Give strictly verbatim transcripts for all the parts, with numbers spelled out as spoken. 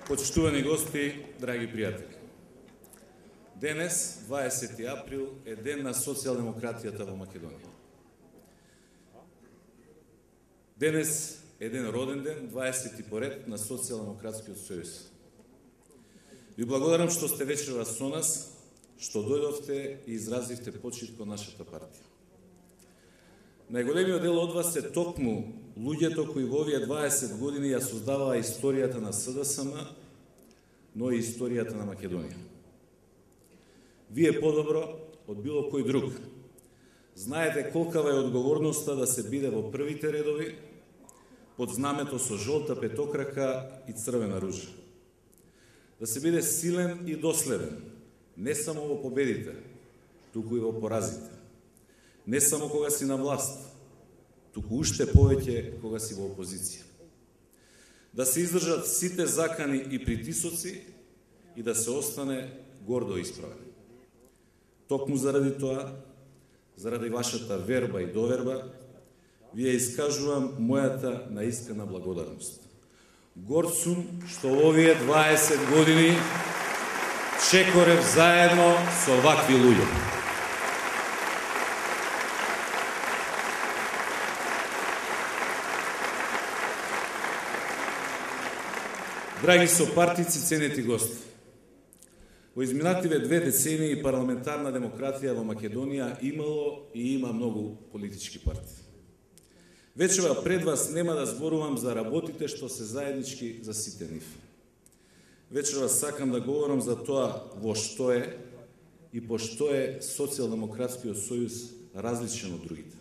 Почитувани гости, драги пријатели. Денес, дваесети април, е ден на социјалдемократијата во Македонија. Денес е ден роден ден, дваесети поред на Социјалдемократскиот сојуз. Ви благодарам што сте вечерва со нас, што дојдовте и изразивте почит кон нашата партија. Најголемиот дел од вас се токму луѓето кои во овие дваесет години ја создаваа историјата на СДСМ, но и историјата на Македонија. Вие подобро од било кој друг знаете колкава е одговорноста да се биде во првите редови под знамето со жолта петокрака и црвена ружа. Да се биде силен и доследен, не само во победите, туку и во поразите. Не само кога си на власт, туку уште повеќе кога си во опозиција. Да се издржат сите закани и притисоци и да се остане гордо исправен. Токму заради тоа, заради вашата верба и доверба, ви ја искажувам мојата наискрена благодарност. Горд сум што овие дваесет години чекорев заедно со вакви луѓе. Драги сопартици, ценети гости, во изминативе две децении парламентарна демократија во Македонија имало и има многу политички партии. Вечера пред вас нема да зборувам за работите што се заеднички за сите нив. Вечера сакам да говорам за тоа во што е и по што е Социјалдемократскиот сојуз различен од другите.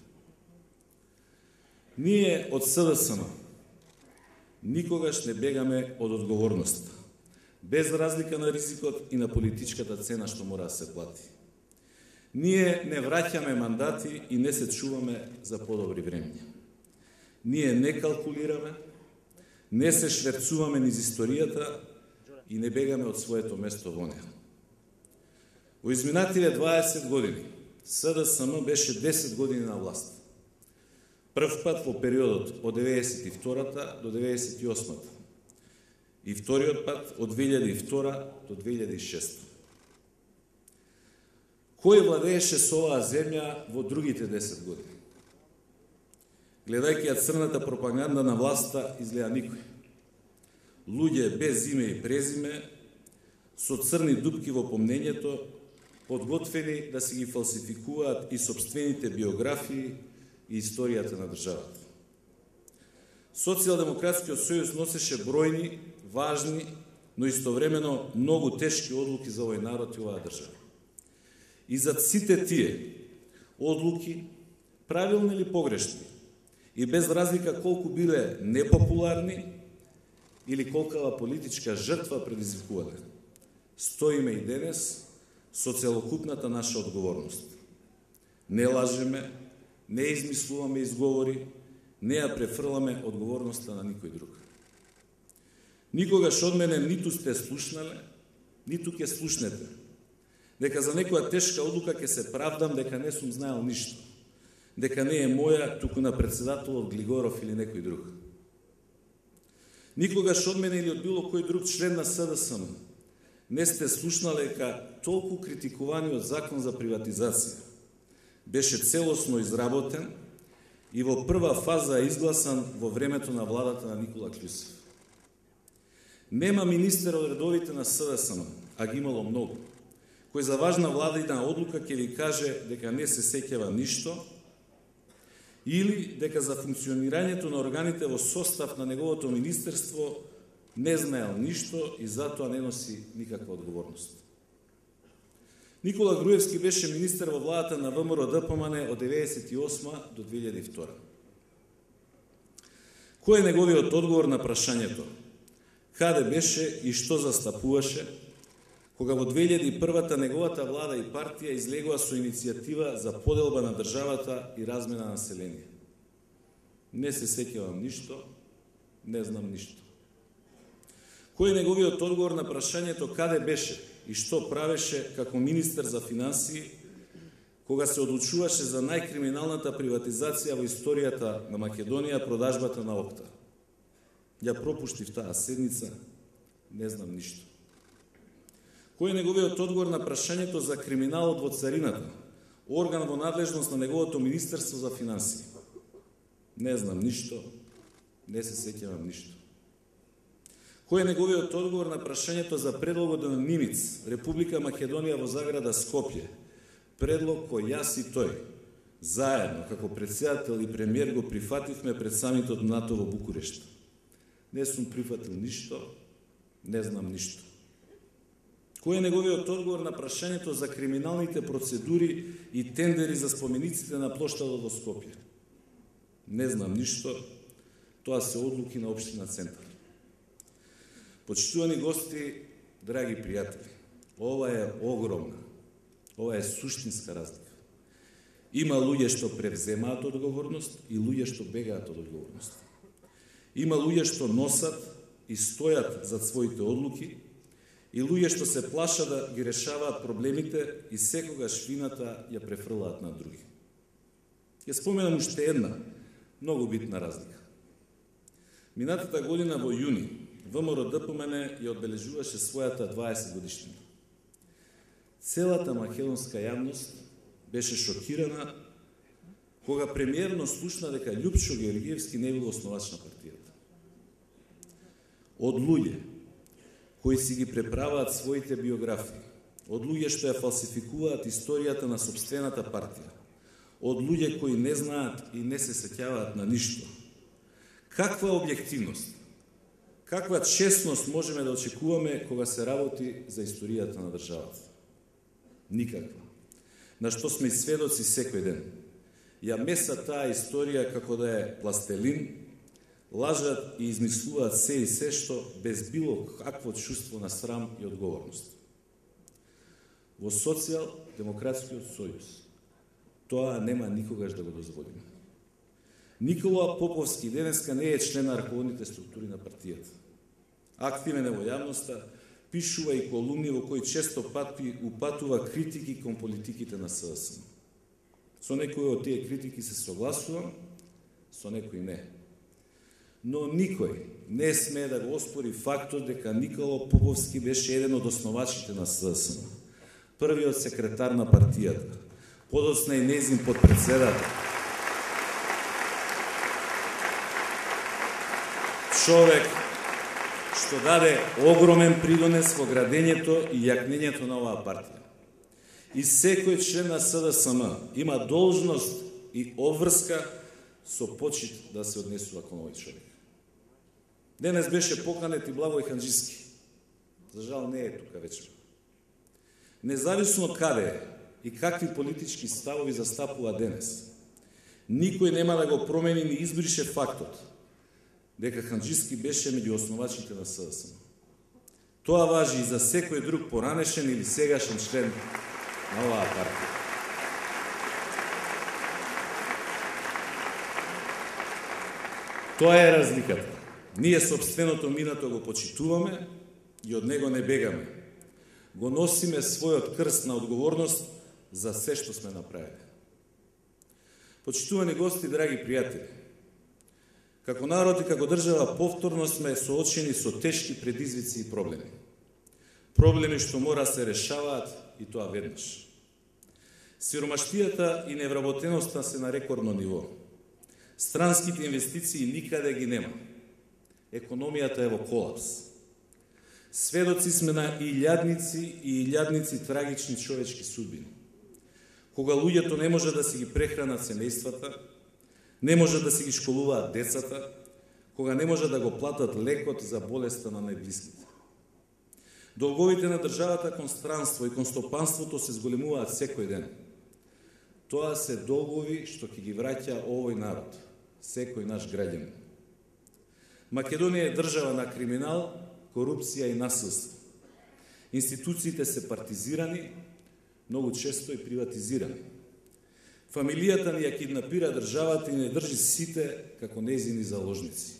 Ние од СДСМ никогаш не бегаме од одговорноста, без разлика на ризикот и на политичката цена што мора да се плати. Ние не враќаме мандати и не се чуваме за подобри времиња. Ние не калкулираме, не се шверцуваме низ историјата и не бегаме од своето место во неа. Во изминативе дваесет години СДСМ беше десет години на власт. Прв пат во периодот од деветдесет и втората до деветдесет и осмата и вториот пат од две илјади и втора до две илјади и шеста. Кој владееше со оваа земја во другите десет години? Гледајќи ја црната пропаганда на власта, изгледа никој. Луѓе без име и презиме, со црни дупки во помнењето, подготвени да си ги фалсификуваат и сопствените биографии и историјата на државата. Социјалдемократскиот сојуз носеше бројни, важни, но истовремено многу тешки одлуки за овој народ и оваа држава. И зад сите тие одлуки, правилни или погрешни, и без разлика колку биле непопуларни или колкава политичка жртва предизвикувале, стоиме и денес со целокупната наша одговорност. Не лажеме, не измислуваме изговори, не ја префрламе одговорноста на никој друг. Никогаш од мене ниту сте слушнале, ниту ќе слушнете, дека за некоја тешка одлука ќе се правдам дека не сум знаел ништо, дека не е моја, туку на председателот Глигоров или некој друг. Никогаш од мене или од било кој друг член на СДСМ не сте слушнале дека толку критикуваниот закон за приватизација беше целосно изработен и во прва фаза изгласан во времето на владата на Никола Кљусев. Нема министер од редовите на СДСМ, а ги имало многу, кој за важна владина одлука ќе ви каже дека не се сеќава ништо или дека за функционирањето на органите во состав на неговото министерство не знаел ништо и затоа не носи никаква одговорност. Никола Груевски беше министер во владата на ВМРО-ДПМН од деветдесет и осма до две илјади и втора. Кој е неговиот одговор на прашањето? Каде беше и што застапуваше кога во две илјади и првата неговата влада и партија излегува со иницијатива за поделба на државата и размена на население? Не се сеќавам ништо, не знам ништо. Кој е неговиот одговор на прашањето каде беше и што правеше како министер за финансии кога се одлучуваше за најкриминалната приватизација во историјата на Македонија, продажбата на Окта? Ја пропуштив таа седница, Не знам ништо. Кој е неговиот одговор на прашањето за криминалот во царината, орган во надлежност на неговото Министерство за финансии? Не знам ништо, не се сеќавам ништо. Кој е неговиот одговор на прашањето за предлогот на Нимиц, Република Македонија во заграда Скопје? Предлог кој јас и тој, заедно, како председател и премиер, го прифативме пред самитот НАТО во Букурешт. Не сум прифатил ништо, не знам ништо. Кој е неговиот одговор на прашањето за криминалните процедури и тендери за спомениците на плоштадот во Скопје? Не знам ништо, тоа се одлуки на општина Центар. Почитувани гости, драги пријатели, ова е огромна, ова е суштинска разлика. Има луѓе што превземаат одговорност и луѓе што бегаат од одговорност. Има луѓе што носат и стојат зад своите одлуки и луѓе што се плашат да ги решаваат проблемите и секогаш вината ја префрлаат на други. Ќе споменам уште една многу битна разлика. Минатата година во јуни ВМРО-ДПМН ја одбележуваше својата дваесет годишнина. Целата македонска јавност беше шокирана кога премиерно слушна дека Љупчо Георгиевски не бил основач на партијата. Од луѓе кои си ги преправаат своите биографии, од луѓе што ја фалсификуваат историјата на сопствената партија, од луѓе кои не знаат и не се сеќаваат на ништо. Каква објективност, каква честност можеме да очекуваме кога се работи за историјата на државата? Никаква. На што сме сведоци секој ден. Ја меса таа историја како да е пластелин, лажат и измислуваат се и се што без било какво чувство на срам и одговорност. Во Социјал-демократскиот сојуз тоа нема никогаш да го дозволиме. Никола Поповски денеска не е член на раководните структури на партијата. Активен е во јавноста, пишува и колумни во кои често пати упатува критики кон политиките на СДСМ. Со некои од тие критики се согласувам, со некои не. Но никој не смее да го оспори фактот дека Никола Поповски беше еден од основачите на СДСМ, првиот секретар на партијата, подоцна и нејзин подпредседател. Човек што даде огромен придонес во градењето и јакнењето на оваа партија. И секој член на СДСМ има должност и обврска со почит да се однесува кон овој човек. Денес беше поканет и Благој Ханџиски. За жал не е тука вечер. Независно каде е и какви политички ставови застапува денес, никој нема да го промени ни избрише фактот дека Ханџиски беше меѓу основачите на СДСМ. Тоа важи и за секој друг поранешен или сегашен член на оваа партија. Тоа е разликата. Ние сопственото минато го почитуваме и од него не бегаме. Го носиме својот крст на одговорност за се што сме направили. Почитувани гости, драги пријатели, како народ и како држава повторно сме соочени со тешки предизвици и проблеми. Проблеми што мора да се решаваат и тоа веднаш. Сиромаштијата и невработеноста се на рекордно ниво. Странските инвестиции никаде ги нема. Економијата е во колапс. Сведоци сме на илјадници и илјадници трагични човечки судбини. Кога луѓето не може да си ги прехранат семејствата, не може да си ги школуваат децата, кога не може да го платат лекот за болеста на најблиските. Долговите на државата кон странство и кон стопанството се зголемуваат секој ден. Тоа се долгови што ќе ги враќа овој народ, секој наш граѓанин. Македонија е држава на криминал, корупција и насилство. Институциите се партизирани, многу често и приватизирани. Фамилијата ни ја киднапира државата и не држи сите како нејзини заложници.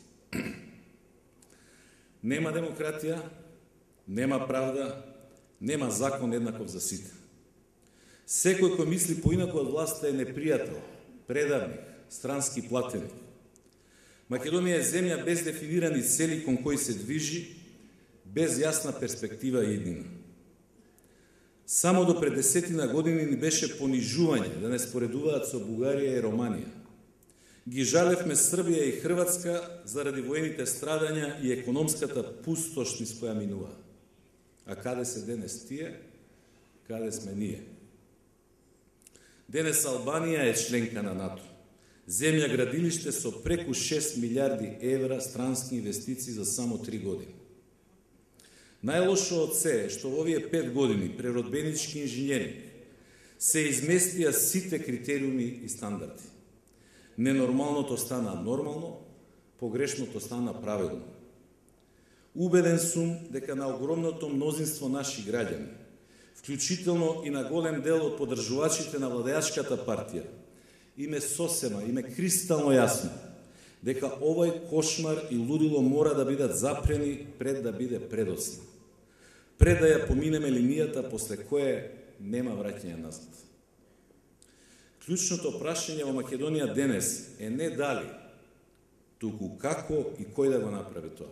Нема демократија, нема правда, нема закон еднаков за сите. Секој кој мисли поинаку од власта е непријател, предавник, странски платеник. Македонија е земја без дефинирани цели кон кои се движи, без јасна перспектива и иднина. Само до пред десетина години ни беше понижување да не споредуваат со Бугарија и Романија. Ги жалевме Србија и Хрватска заради воените страдања и економската пустош низ која минува. А каде се денес тие? Каде сме ние? Денес Албанија е членка на НАТО. Земја градилиште со преку шест милиарди евра странски инвестиции за само три години. Најлошо од се е што во овие пет години природбенички инженеринг се изместија сите критериуми и стандарди. Ненормалното стана нормално, погрешното стана правилно. Убеден сум дека на огромното мнозинство наши граѓани, вклучително и на голем дел од поддржувачите на владеачката партија, им е сосема, им е кристално јасно дека овој кошмар и лудило мора да бидат запрени пред да биде предоцна. Пред да ја поминеме линијата после кое нема враќање назад. Клучното прашање во Македонија денес е не дали, туку како и кој да го направи тоа.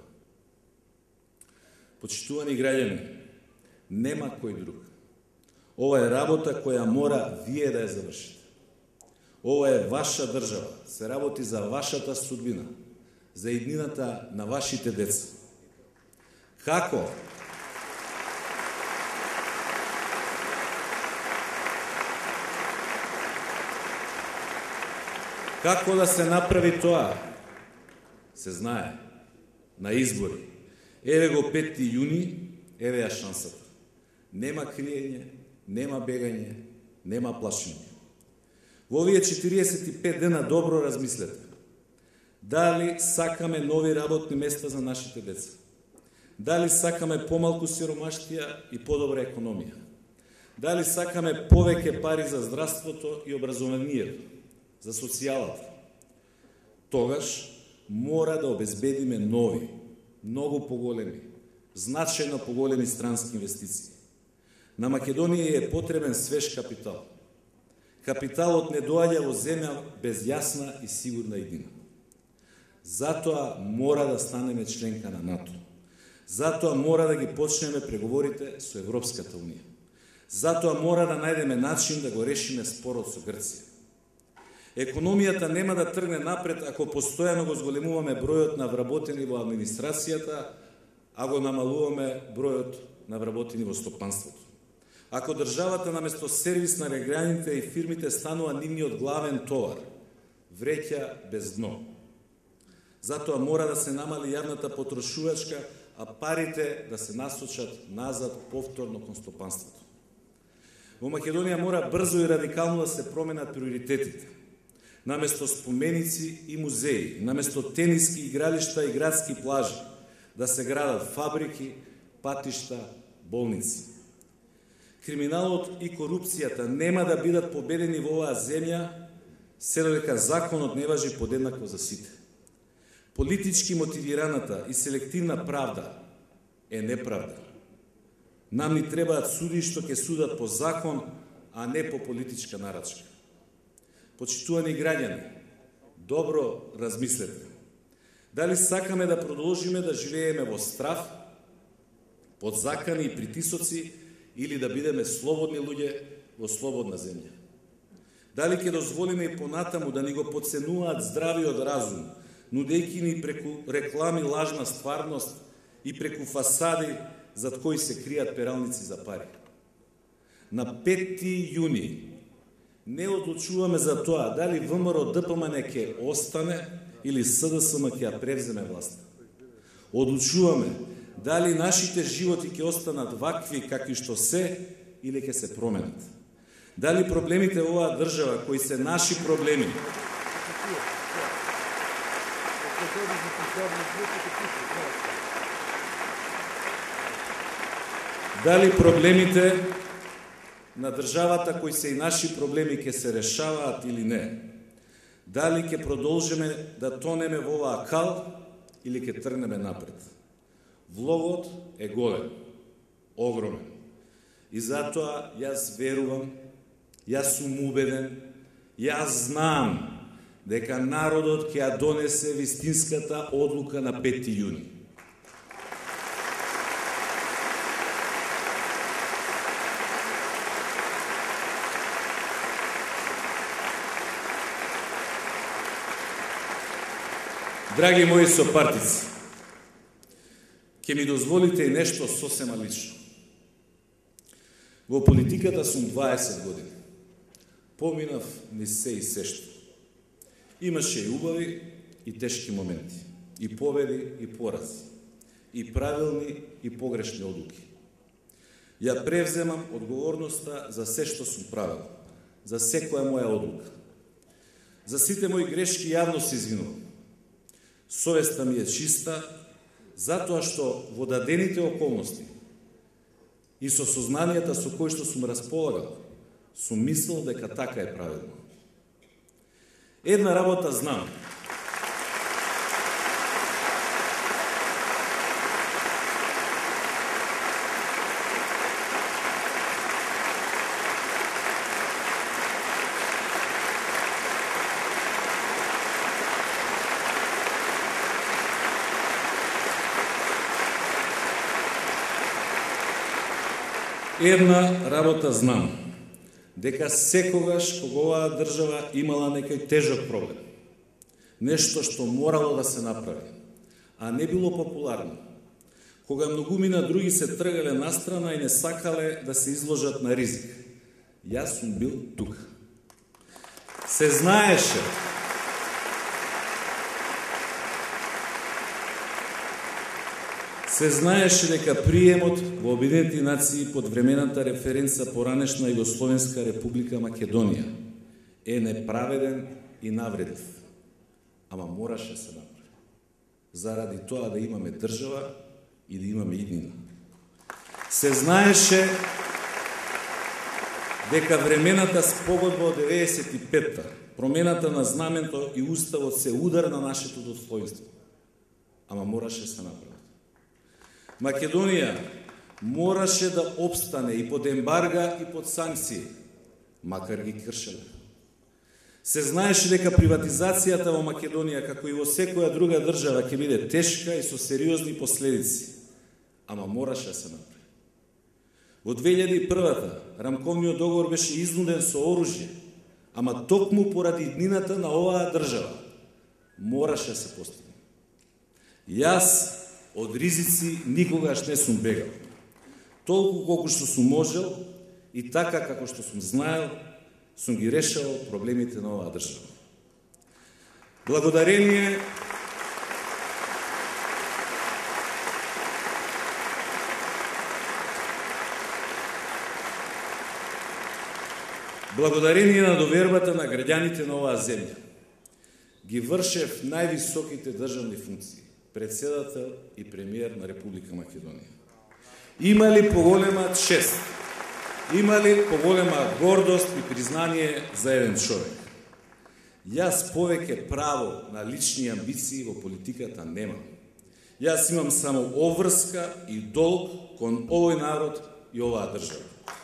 Почитувани граѓани, нема кој друг. Ова е работа која мора вие да ја завршите. Ова е ваша држава, се работи за вашата судбина, за иднината на вашите деца. Како? Како да се направи тоа? Се знае. На избори. Еве го петти јуни, еве ја шансата. Нема криење, нема бегање, нема плашење. Во овие четириесет и пет дена добро размислете. Дали сакаме нови работни места за нашите деца? Дали сакаме помалку сиромаштија и подобра економија? Дали сакаме повеќе пари за здравството и образованието, за социјалата? Тогаш мора да обезбедиме нови, многу поголеми, значајно поголеми странски инвестиции. На Македонија е потребен свеж капитал. Капиталот не доаѓа во земја без јасна и сигурна иднина. Затоа мора да станеме членка на НАТО. Затоа мора да ги почнеме преговорите со Европската унија. Затоа мора да најдеме начин да го решиме спорот со Грција. Економијата нема да тргне напред ако постојано го зголемуваме бројот на вработени во администрацијата, а го намалуваме бројот на вработени во стопанството. Ако државата наместо сервис на граѓаните и фирмите станува нивниот главен товар, вреќа без дно. Затоа мора да се намали јавната потрошувачка, а парите да се насочат назад повторно кон стопанството. Во Македонија мора брзо и радикално да се променат приоритетите. Наместо споменици и музеи, наместо тениски игралишта и градски плажи, да се градат фабрики, патишта, болници. Криминалот и корупцијата нема да бидат победени во оваа земја, се додека законот не важи подеднакво за сите. Политички мотивираната и селективна правда е неправда. Нам ни требаат суди што ќе судат по закон, а не по политичка нарачка. Почитувани граѓани, добро размислете. Дали сакаме да продолжиме да живееме во страв, под закани и притисоци, или да бидеме слободни луѓе во слободна земја? Дали ќе дозволиме и понатаму да ни го подценуваат здравиот разум, нудејќи ни преку реклами лажна стварност и преку фасади зад кои се кријат пералници за пари? На петти јуни не одлучуваме за тоа дали ВМРО Д П М Н ќе остане или С Д С М ќе ја превземе власта. Одлучуваме дали нашите животи ќе останат вакви какви што се или ќе се променат. Дали проблемите во оваа држава, кои се наши проблеми, дали проблемите на државата, кои се и наши проблеми, ќе се решаваат или не? Дали ќе продолжиме да тонеме во оваа кал или ќе тргнеме напред? Влогот е голем, огромен. И затоа јас верувам, јас сум убеден, јас знам дека народот ќе ја донесе вистинската одлука на петти јуни. Драги мои сопартици, ќе ми дозволите и нешто сосема лично. Во политиката сум дваесет години. Поминав ни се и сешто. Имаше и убави и тешки моменти, и победи и порази, и правилни и погрешни одлуки. Ја превземам одговорноста за се што сум правил, за секоја моја одлука. За сите мои грешки јавно се извинувам. Совеста ми е чиста, затоа што во дадените околности и со сознанијата со кои што сум располагал, сум мислил дека така е правилно. Една работа знам. Една работа знам, дека секогаш кога оваа држава имала некој тежок проблем, нешто што морало да се направи, а не било популарно, кога многумина други се тргале настрана и не сакале да се изложат на ризик, јас сум бил тука. Се знаеше, Се знаеше дека приемот во Обединетите нации под времената референца поранешна Југословенска република Македонија е неправеден и навредлив. Ама мораше да се направи. Заради тоа да имаме држава и да имаме иднина. Се знаеше дека времената спогодба од деветдесет и петта, промената на знамето и уставот се удар на нашето достоинство. Ама мораше да се направи. Македонија мораше да обстане и под ембарга и под санкции, макар ги кршеле. Се знаеше дека приватизацијата во Македонија, како и во секоја друга држава, ќе биде тешка и со сериозни последици, ама мораше да се направи. Во две илјади и прва рамковниот договор беше изнуден со оружје, ама токму поради иднината на оваа држава мораше да се постигне. Јас од ризици никогаш не сум бегал. Толку колку што сум можел и така како што сум знаел, сум ги решавал проблемите на оваа држава. Благодарение Благодарение на довербата на граѓаните на оваа земја, ги вршев највисоките државни функции, председател и премиер на Република Македонија. Има ли поголема чест? Има ли поголема гордост и признание за еден човек? Јас повеќе право на лични амбиции во политиката немам. Јас имам само обврска и долг кон овој народ и оваа држава.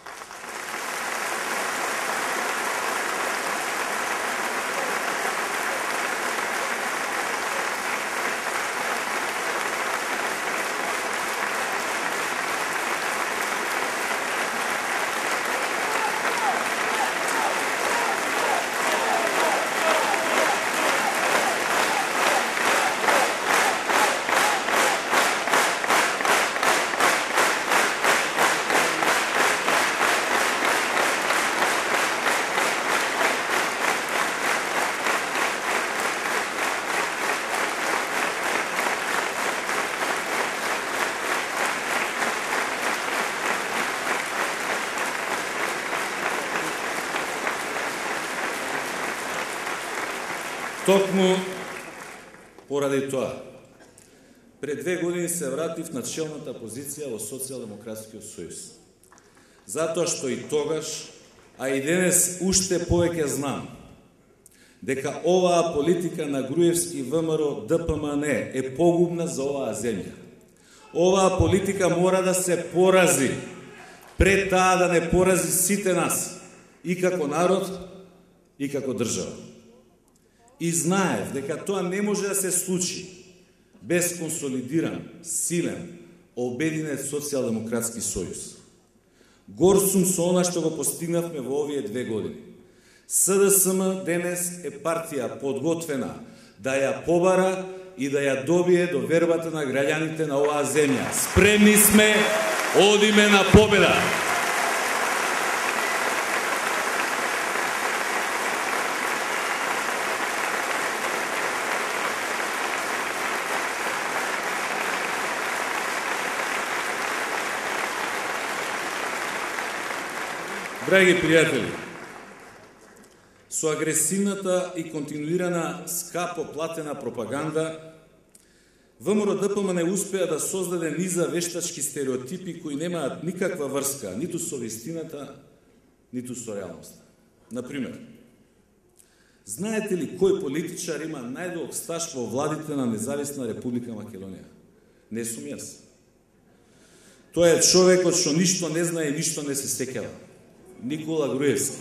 Токму поради тоа, пред две години се вратив на челната позиција во Социјалдемократскиот сојуз. Затоа што и тогаш, а и денес уште повеќе знам, дека оваа политика на Груевски, ВМРО, ДПМН е погубна за оваа земја. Оваа политика мора да се порази, пред таа да не порази сите нас, и како народ, и како држава. И знаев дека тоа не може да се случи без консолидиран, силен, обединет Социјалдемократски сојуз. Гор сум со она што го постигнавме во овие две години. СДСМ денес е партија подготвена да ја побара и да ја добие довербата на граѓаните на оваа земја. Спремни сме, одиме на победа! Драги пријатели, со агресивната и континуирана скапо платена пропаганда, ВМРО-ДПМН не успеа да создаде низа вештачки стереотипи кои немаат никаква врска ниту со вистината, ниту со реалноста. Например, знаете ли кој политичар има најдолг стаж во владите на Независна Република Македонија? Не сум јас. Тој е човекот што ништо не знае и ништо не се сеќава. Никола Груевски.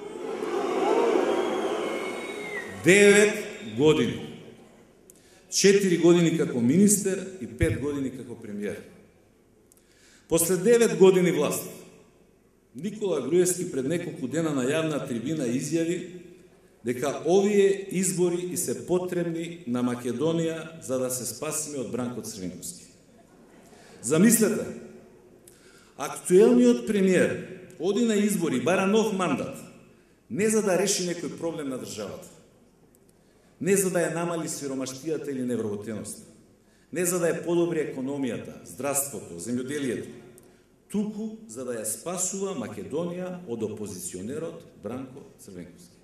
Девет години. Четири години како министер и пет години како премиер. После девет години власт, Никола Груевски пред неколку дена на јавна трибина изјави дека овие избори и се потребни на Македонија за да се спасиме од Бранко Црвенковски. Замислете, актуелниот премиер оди на избори, бара нов мандат, не за да реши некој проблем на државата, не за да ја намали сиромаштијата или невработеноста, не за да ја подобри економијата, здравството, земјоделието, туку за да ја спасува Македонија од опозиционерот Бранко Црвенковски.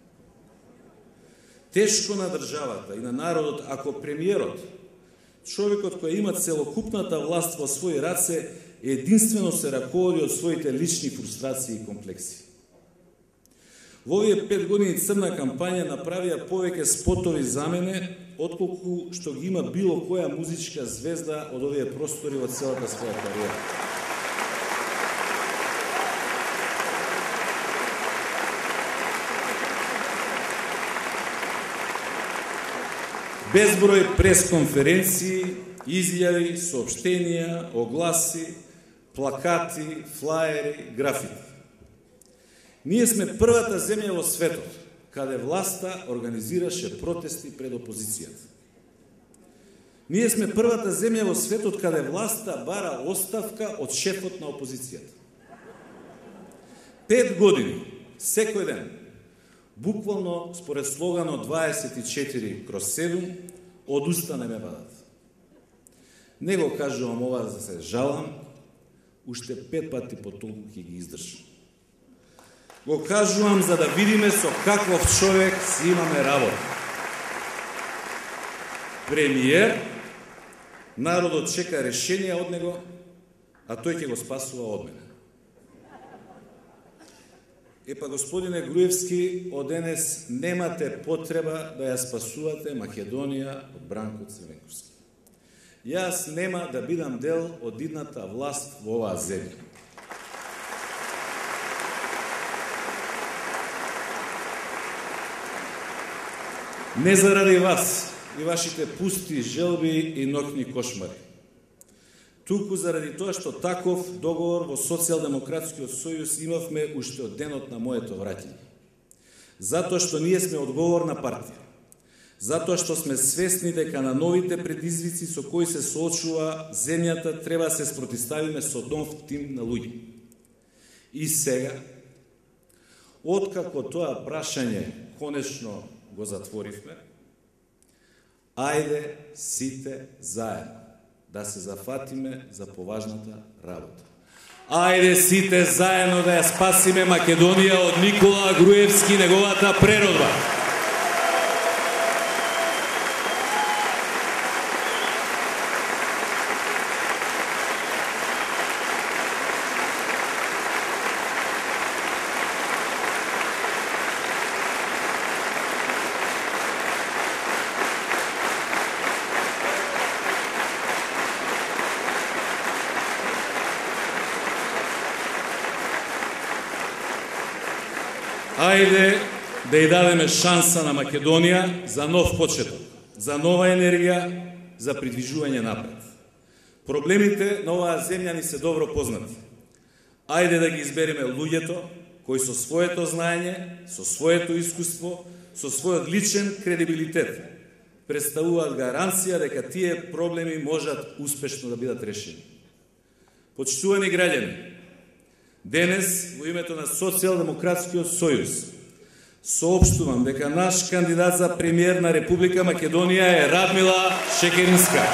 Тешко на државата и на народот ако премиерот, човекот кој има целокупната власт во своји раце, единствено се раководи од своите лични фрустрации и комплекси. Во овие пет години црна кампања направија повеќе спотови за мене, отколку што ги има било која музичка звезда од овие простори во целата своја кариера. Безброј пресконференции, изјави, соопштенија, огласи, плакати, флаери, графити. Ние сме првата земја во светот каде власта организираше протести пред опозицијата. Ние сме првата земја во светот каде власта бара оставка од шефот на опозицијата. Пет години, секој ден, буквално според слоганот дваесет и четири кроз седум, одуста не ме вадат. Не го кажувам ова за да се жалам, уште пет пати по толку ќе ги издржам. Го кажувам за да видиме со каков човек си имаме работа. Премиер, народот чека решение од него, а тој ќе го спасува од мене. Епа, господине Груевски, од денес немате потреба да ја спасувате Македонија од Бранко Црвенковски. Јас нема да бидам дел од идната власт во оваа земја. Не заради вас и вашите пусти желби и ноќни кошмари, туку заради тоа што таков договор во Социјалдемократскиот сојуз имавме уште од денот на моето враќање. Затоа што ние сме одговорна партија. Затоа што сме свесни дека на новите предизвици со кои се соочува земјата треба да се спротивставиме со нов тим на луѓе. И сега, откако тоа прашање конечно го затворивме, ајде сите заедно да се зафатиме за поважната работа. Ајде сите заедно да ја спасиме Македонија од Никола Груевски и неговата преродба. Ајде да ја дадеме шанса на Македонија за нов почеток, за нова енергија, за придвижување напред. Проблемите на оваа земја ни се добро познати. Ајде да ги избереме луѓето кои со своето знаење, со своето искуство, со својот личен кредибилитет представуваат гаранција дека тие проблеми можат успешно да бидат решени. Почитувани граѓани, денес во името на Социјалдемократскиот сојуз соопштувам дека наш кандидат за премиер на Република Македонија е Радмила Шекеринска.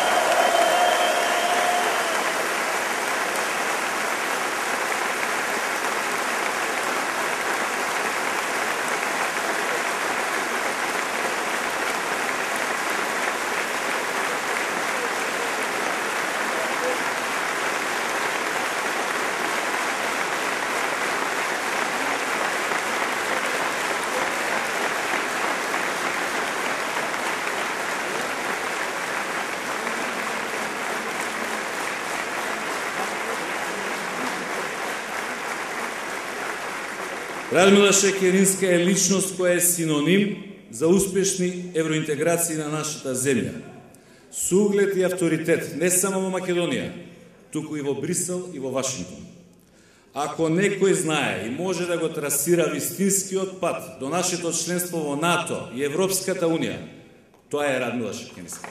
Радмила Шекеринска е личност која е синоним за успешни евроинтеграции на нашата земја. Со углед и авторитет не само во Македонија, туку и во Брисел и во Вашингтон. Ако некој знае и може да го трасира вистинскиот пат до нашето членство во НАТО и Европската Унија, тоа е Радмила Шекеринска.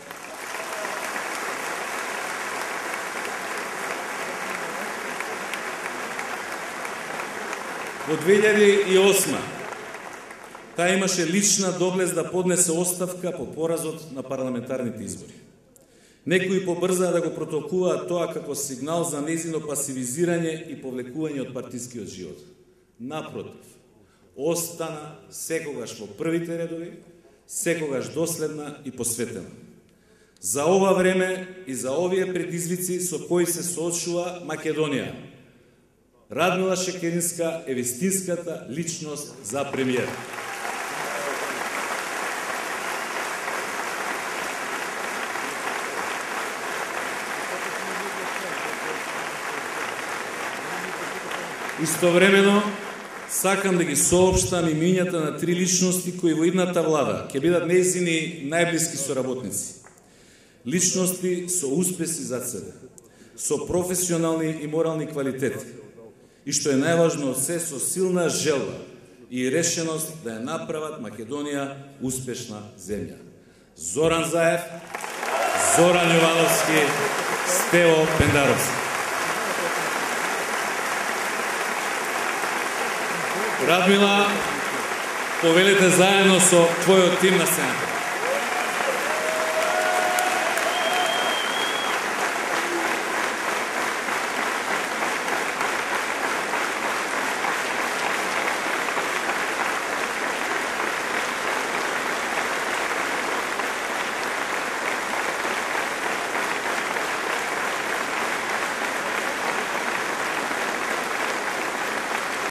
Во две илјади и осма таа имаше лична доблест да поднесе оставка по поразот на парламентарните избори. Некои побрзаа да го протолкуваат тоа како сигнал за нејзино пасивизирање и повлекување од партискиот живот. Напротив, остана секогаш во првите редови, секогаш доследна и посветена. За ова време и за овие предизвици со кои се соочува Македонија, Радмила Шекеринска е вистинската личност за премиер. Истовремено, сакам да ги соопштам имињата на три личности кои во идната влада ќе бидат нејзини најблиски соработници. Личности со успеси зад себе, со професионални и морални квалитети, и што е најважно од се, со силна желба и решеност да ја направат Македонија успешна земја. Зоран Заев, Зоран Јовановски, Стево Пендаровски. Радмила, повелете заедно со твојот тим на сцената.